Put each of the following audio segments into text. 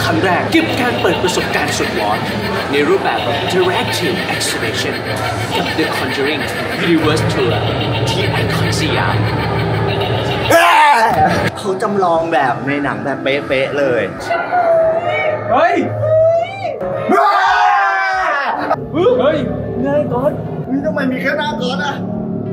ครั้งแรกกับการเปิดประสบการณ์สุดหลอนในรูปแบบ Interactive Exhibition กับ The Conjuring Universe Tour ที่ไอคอนสยามเขาจำลองแบบในหนังแบบเป๊ะๆเลยเฮ้ยง่ายก่อนทำไมมีแค่หน้าก่อนอะ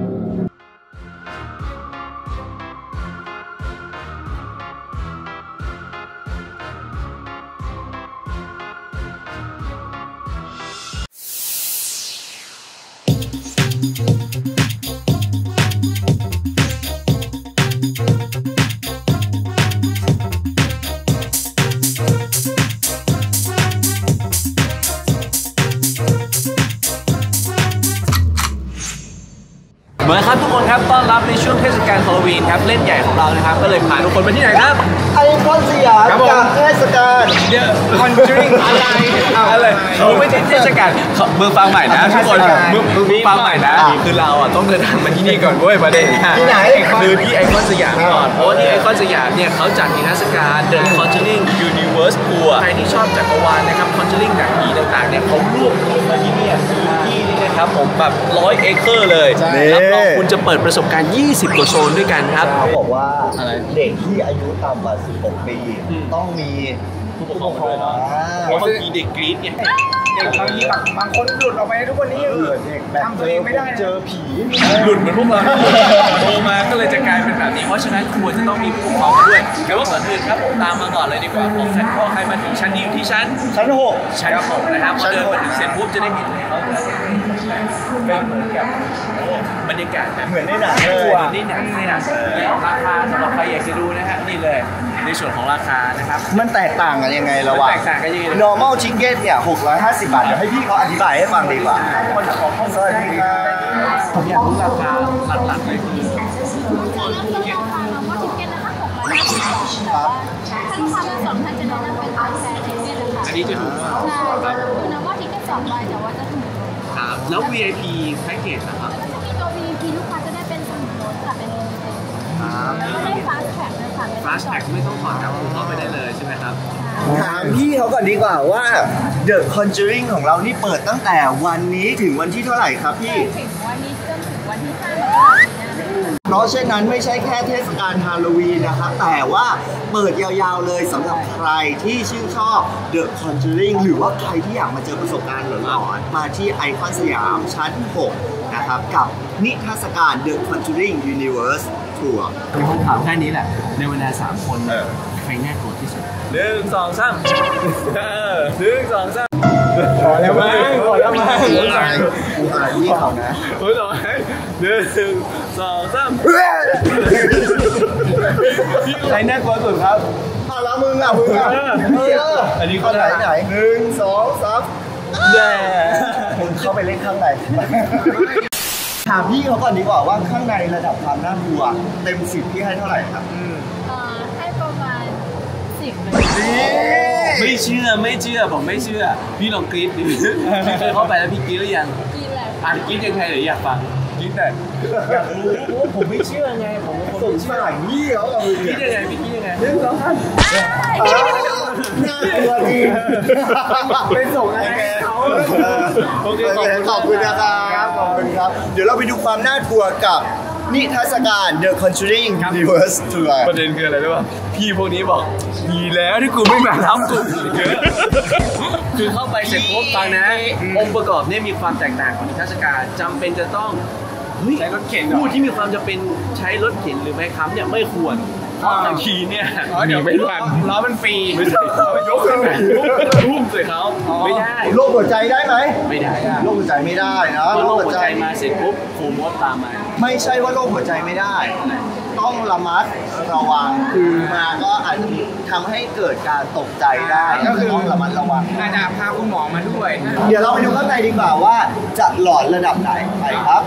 เหมือนครับทุกคนครับต้อนรับในช่วงเทศกาลฮาโลวีนครับเล่นใหญ่ของเรานะครับก็เลยพาทุกคนไปที่ไหนครับไอคอนสยามจากเทศกาล The Conjuring อะไรเขาไม่ใช่เทศกาลมือฟังใหม่นะทุกคนมือฟังใหม่นะคือเราอ่ะต้องเดินทางมาที่นี่ก่อนเว้ยประเด็นที่ไหนคือที่ไอคอนสยามก่อนเพราะว่าที่ไอคอนสยามเนี่ยเขาจัดนิทรรศการ The Conjuring Universe Tour ใครที่ชอบจักรวาลนะครับ Conjuring หนังผีต่างๆเนี่ยเขารวบรวมมาที่นี่ที่นี่นะครับผมแบบ100 เอเคอร์เลยรับรองคุณจะเปิดประสบการณ์20 กว่าโซนด้วยกันครับเขาบอกว่าเด็กที่อายุต่ำกว่า16 ปีต้องมีผู้ปกครองด้วยเนาะเพราะบางทีเด็กกรี๊ดเนี่ยบางทีบางคนหลุดออกไปทุกวันนี้ทำตัวเองไม่ได้เจอผีหลุดเหมือนพวกเราโตมาก็เลยจะกลายเป็นแบบนี้เพราะฉะนั้นควรจะต้องมีผู้ปกครองด้วยแต่ว่าก่อนอื่นครับผมตามมาก่อนเลยดีกว่าผมพอใครมาถึงชั้นนี้อยู่ที่ชั้น6นะครับพอเดินมาถึงเสร็จปุ๊บจะได้เห็นเขาเป็นเหมือนกับบรรยากาศเหมือนในหนังเลยนี่หนังราคาสำหรับใครอยากจะดูนะฮะนี่เลยในส่วนของราคานะครับมันแตกต่างกันยังไงระหว่าง normal chicken เนี่ย650 บาทเดี๋ยวให้พี่เขาอธิบายให้ฟังดีกว่าสวัสดีครับผมอยากรู้ราคาหลักๆเลยคืออันนี้จะถูกมากครับคือน้ำว่าทิกเก็ต2 ใบแต่ว่าจะถูกครับแล้ว VIP แพ็กเกจนะครับถ้ามีตัว VIP ลูกค้าจะได้เป็นสมุดโน้ตกับเป็นแล้วก็ได้ fast track ด้วยค่ะ fast track ไม่ต้องถอดครับเข้าไปได้เลยใช่ไหมครับถามพี่เขาก่อนดีกว่าว่า The Conjuring ของเรานี่เปิดตั้งแต่วันนี้ถึงวันที่เท่าไหร่ครับพี่ถึงวันนี้จนถึงวันที่5 มกราคมเพราะฉะนั้นไม่ใช่แค่เทศกาลฮาโลวีนนะครับแต่ว่าเปิดยาวๆเลยสำหรับใครที่ชื่นชอบ The Conjuring หรือว่าใครที่อยากมาเจอประสบการณ์หลอนๆมาที่ไอคอนสยามชั้น 6 นะครับกับนิทรรศการ The Conjuring Universe Tour มีคำถามแค่นี้แหละในเวลา3 คนใครน่ากลัวที่สุด1 2 3 1 2 3 ขอแล้วมั้งกูอ่านนี่เขานะ 1 2 3 ใครน่ากลัวสุดครับแล้วมึงอ่ะอันนี้เขาไหน1 2 3มึงเข้าไปเล่นข้างในถามพี่เขาก่อนดีกว่าว่าข้างในระดับความน่ากลัวเต็ม10พี่ให้เท่าไหร่ครับให้ประมาณ10เลยไม่เชื่อผมไม่เชื่อพี่ลองกรี๊ดดิพี่เคยเข้าไปแล้วพี่กรี๊ดหรือยังกรี๊ดแล้วกรี๊ดยังไงหรืออยากฟังกรี๊ดแต่อยากรู้ผมไม่เชื่อไงผมสงสัยพี่เขาเอากรี๊ดยังไงพี่กรี๊ดยังไง 1 2 3น่ากลัวจริงเป็นส่งอะไรโอเคขอบคุณนะครับขอบคุณครับเดี๋ยวเราไปดูความน่ากลัวกับนิทรรศการ The Conjuring Universe Tour ประเด็นคืออะไรรู้ป่ะพี่พวกนี้บอกดีแล้วที่กูไม่มาทำกูคือเข้าไปเสร็จปุ๊บฟังนะองค์ประกอบเนี่ยมีความแตกต่างของนิทรรศการจำเป็นจะต้องใช้รถเข็นผู้ที่มีความจำเป็นใช้รถเข็นหรือไม้ค้ำเนี่ยไม่ควรเพราะบางทีเนี่ยเดี๋ยวไม่ทันล้อมันฟรีไม่ใช่ยกขึ้นทุ่มใส่เขาไม่ได้โรคหัวใจได้ไหมไม่ได้โรคหัวใจไม่ได้นะโรคหัวใจมาเสร็จปุ๊บโคมดตามมาไม่ใช่ว่าโรคหัวใจไม่ได้ต้องระมัดระวังคือมาก็อาจจะทำให้เกิดการตกใจได้ก็คือต้องระมัดระวังอาจจะพาคุณหมอมาด้วยเดี๋ยวเราไปดูข้างในดีกว่าว่าจะหลอนระดับไหนไปครับ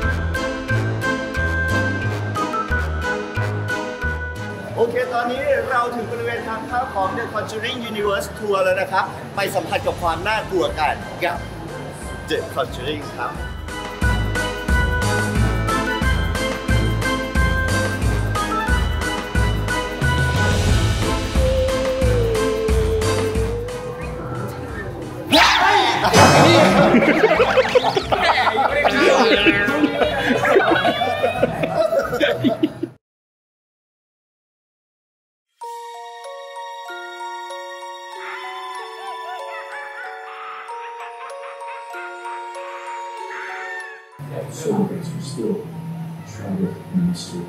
โอเคตอนนี้เราถึงบริเวณทางเข้าของ The Conjuring Universe Tour แล้วนะครับไปสัมผัสกับความน่ากลัวกันกับ The Conjuring ครับ Certain things are still trying to minister.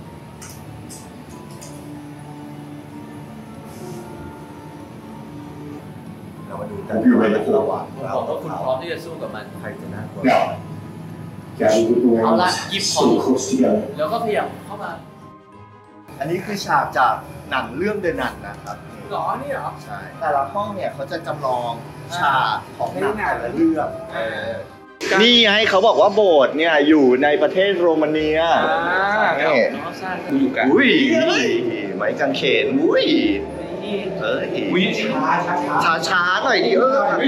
เรามาดูกันว่าระหว่างผมบอกว่าคุณพร้อมที่จะสู้กับมันใครจะน่ากลัว Now, gather with the Hola, wings, keep so on. close together. แล้วก็ขยับเข้ามาอันนี้คือฉากจากหนังเรื่องเดอะนันนะครับหรอนี่เหรอใช่ แต่ละห้องเนี่ยเขาจะจำลองฉากของหนังแต่ละเรื่องนี่ไงเขาบอกว่าโบสถ์เนี่ยอยู่ในประเทศโรมาเนียนี่น้องสร้างอยู่กันอุ้ยไม้กางเขนอุ้ยเฮ้ยวิช้าๆหน่อยดิ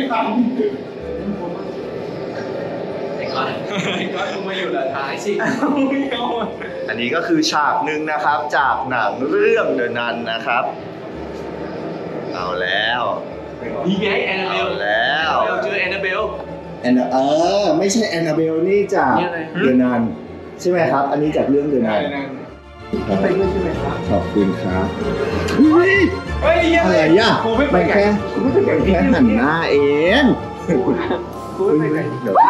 ไอ้ก้อนมึงมาอยู่หลังท้ายสิอันนี้ก็คือฉากหนึ่งนะครับจากหนังเรื่องเดอะนันนะครับเอาแล้วนี่ไงแอนนาเบลเอาแล้วเจอแอนนาเบลไม่ใช่แอนนาเบลนี่จากนี่อะไรเดอะนันใช่ไหมครับ อันนี้จากเรื่องเดอะนันไปด้วยใช่ไหมครับขอบคุณครับอุ้ยเฮ้ยยังอะไรอ่ะมันแค่หันหน้าเองกูไม่ไปไหนเดี๋ยว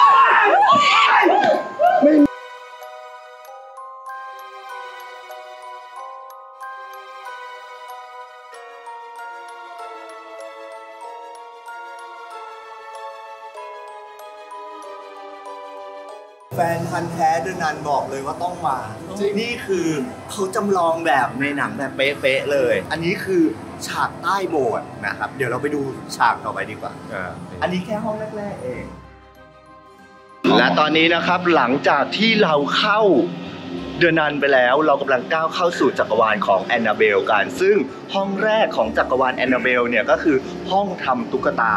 แฟนพันธ์แท้เดอะนันบอกเลยว่าต้องมา นี่คือเขาจำลองแบบในหนังแบบเป๊ะๆเลย อันนี้คือฉากใต้โบสถ์นะครับ เดี๋ยวเราไปดูฉากต่อไปดีกว่า อันนี้แค่ห้องแรกๆเอง และตอนนี้นะครับหลังจากที่เราเข้าเดอะนันไปแล้วเรากำลังก้าวเข้าสู่จักรวาลของแอนนาเบลกัน ซึ่งห้องแรกของจักรวาลแอนนาเบลเนี่ยก็คือห้องทำตุ๊กตา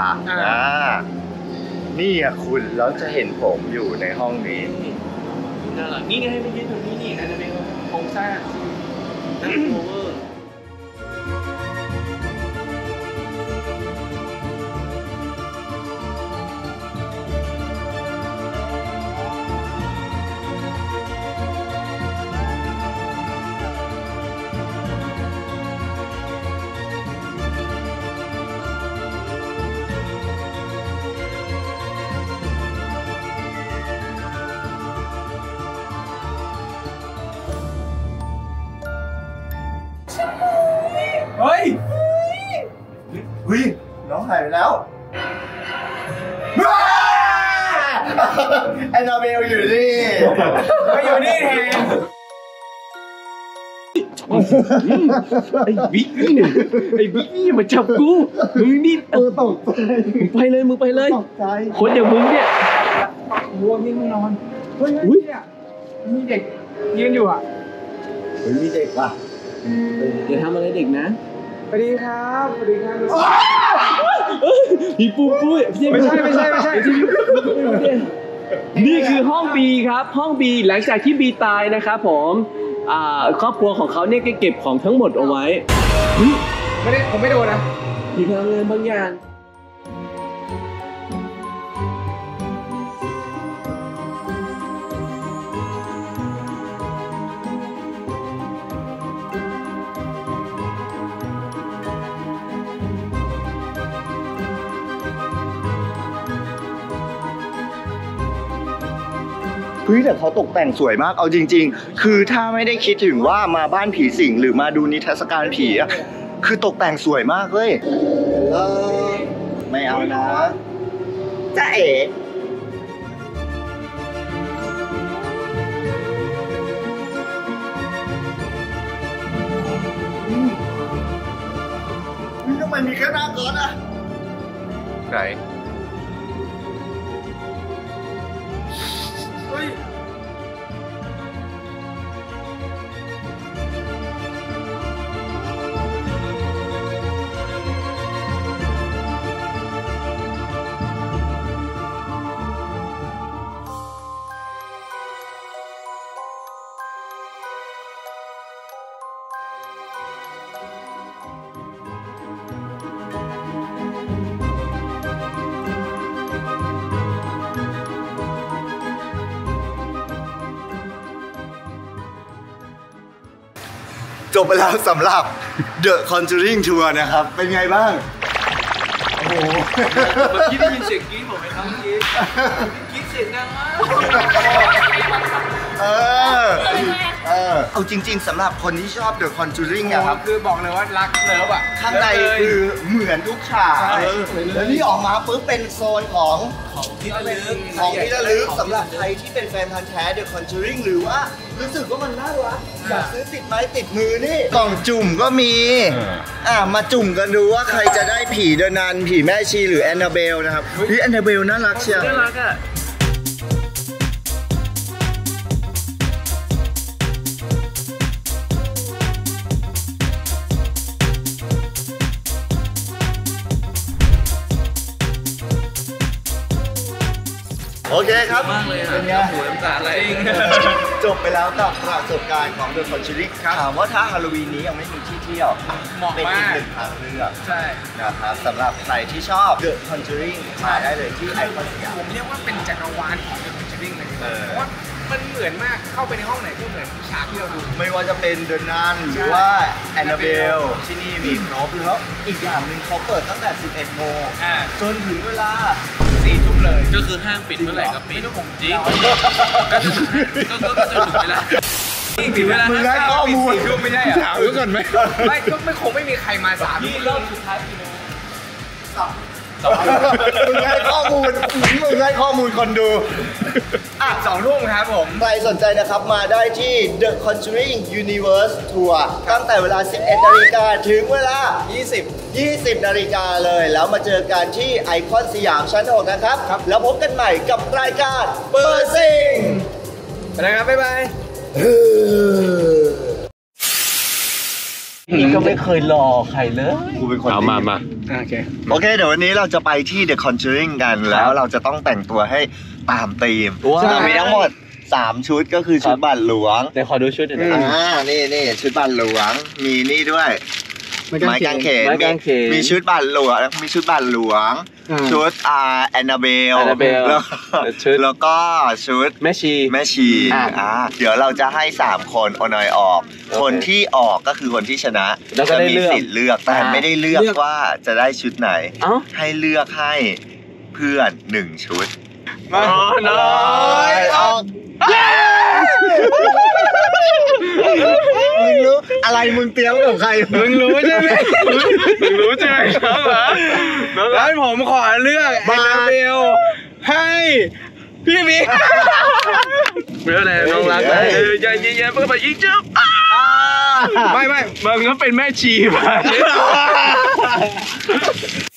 นี่อ่ะคุณแล้วจะเห็นผมอยู่ในห้องนี้น่ารักนี่ไงให้มันยืนตรงนี้นี่แอนนาเบลโครงสร้างนั่นโอเวอร์เฮ้ยน้องหายไปแล้วแอนนาเบลอยู่นี่มาอยู่นี่แทนไอ้บิ๊กนี่เนี่ยไอ้บิ๊กนี่มาจับกูมึงนี่ตกใจมึงไปเลยมึงไปเลยตกใจคนอย่างมึงเนี่ยวัวนี่มึงนอน เฮ้ยเนี่ยมีเด็กยืนอยู่อ่ะมีเด็กป่ะอย่าทำอะไรเด็กนะสวัสดีครับสวัสดีครับพี่ปุ้มปุ้ยไม่ใช่ไม่ใช่ไม่ใช่นี่คือห้องบีครับห้องบีหลังจากที่บีตายนะครับผมครอบครัวของเขาเนี่ยก็เก็บของทั้งหมดเอาไว้ไม่ได้ผมไม่โดนนะมีพลังงานบางอย่างแต่เขาตกแต่งสวยมาก เอาจริงๆ คือถ้าไม่ได้คิดถึงว่ามาบ้านผีสิงหรือมาดูนิทรรศการผีอะคือตกแต่งสวยมากเลยไม่เอานะจ้าเอ๋ทำไมมีแค่หน้าก่อนอะไหนเฮ้ยบไปแล้วสำหรับ The Conjuring Tour นะครับ เป็นไงบ้าง โอ้โหเมื่อกี้ได้ยินเสียงกรี๊ดผมไหมครับเมื่อกี้กรี๊ดเสียงดังมากเอาจริงๆสำหรับคนที่ชอบ The Conjuring อะครับคือบอกเลยว่ารักเลิฟอ่ะข้างในคือเหมือนทุกฉากแล้วนี่ออกมาปุ๊บเป็นโซนของที่ระลึกของที่ระลึกสำหรับใครที่เป็นแฟนพันธุ์แท้ The Conjuring หรือว่ารู้สึกว่ามันน่ารักอยากซื้อติดไม้ติดมือนี่กล่องจุ่มก็มีมาจุ่มกันดูว่าใครจะได้ผีเดอะนันผีแม่ชีหรือแอนนาเบลนะครับแอนนาเบลน่ารักเชียวน่ารักอ่ะโอเคครับมากเลยอ่ะเป็นไงหัวน้ำตาไหลเองจบไปแล้วกับประสบการณ์ของ The Conjuring ถามว่าถ้าฮาโลวีนนี้ยังไม่มีที่เที่ยวเหมาะเป็นอีมาก กหนึ่งทางเลือกใช่นะครับสำหรับใครที่ชอบ The Conjuring มาได้เลยที่ไอคอนสยามผมเรียกว่าเป็นจักรวาลของ The Conjuring เลยเออเพราะว่ามันเหมือนมากเข้าไปในห้องไหนก็เหมือนฉากที่เราดูไม่ว่าจะเป็น The Nun หรือว่า Annabelle ที่นี่มีครบแล้วอีกอย่างหนึ่งเขาเปิดตั้งแต่ 11 โมงจนถึงเวลา 4 ทุ่มเลยก็คือห้างปิดเมื่อไหร่ก็ปิดจริงก็จะถึงเวลาถึงเวลามึงให้ข้อมูล 4 ทุ่มไม่ใช่เหรอถามไว้ก่อนไหมไม่ก็ไม่คงไม่มีใครมา3 ที่ทุ่มรอบสุดท้ายกี่โมงมึงให้ข้อมูลมึงให้ข้อมูลคนดู 2 ทุ่มครับผมใครสนใจนะครับมาได้ที่ The Conjuring Universe Tour ตั้งแต่เวลา 11 นาฬิกาถึงเวลา 20 นาฬิกาเลย แล้วมาเจอกันที่ไอคอนสยามชั้น 6 นะครับ แล้วพบกันใหม่กับรายการเปิดซิงไปเลยครับ บ๊ายบายนี่ก็ไม่เคยรอใครเลยกูเป็นคนเอามาโอเคโอเค เดี๋ยววันนี้เราจะไปที่ The Conjuring กัน แล้วเราจะต้องแต่งตัวให้ตามธีมว้าวเรามีทั้งหมด 3 ชุดก็คือชุดบาทหลวงเดี๋ยวขอดูชุดหน่อยนะนี่ชุดบาทหลวง มีนี่ด้วย ไม้กางเขนไม้กางเขนมีชุดบาทหลวงมีชุดบาทหลวง ชุดแอนนาเบล Annabelle แล้วก็ชุดแม่ชีแม่ชีเดี๋ยวเราจะให้ 3 คนโอนอยออก คนที่ออกก็คือคนที่ชนะแล้วก็จะได้มีเลือกสิทธิ์เลือกแต่ไม่ได้เลือกว่าจะได้ชุดไหนเอ้าให้เลือกให้เพื่อน1 ชุดน้อยออกมึงรู้อะไรมึงเตรียมกับใครมึงรู้ใช่ไหมมึงรู้ใช่ไหมครับแล้วผมขอเลือกแอนนาเบลให้พี่บิ๊กเมื่อไหร่น้องรักนะอย่าเย็นๆเพื่อไปยิงจุ๊บไม่มึงก็เป็นแม่ชีไป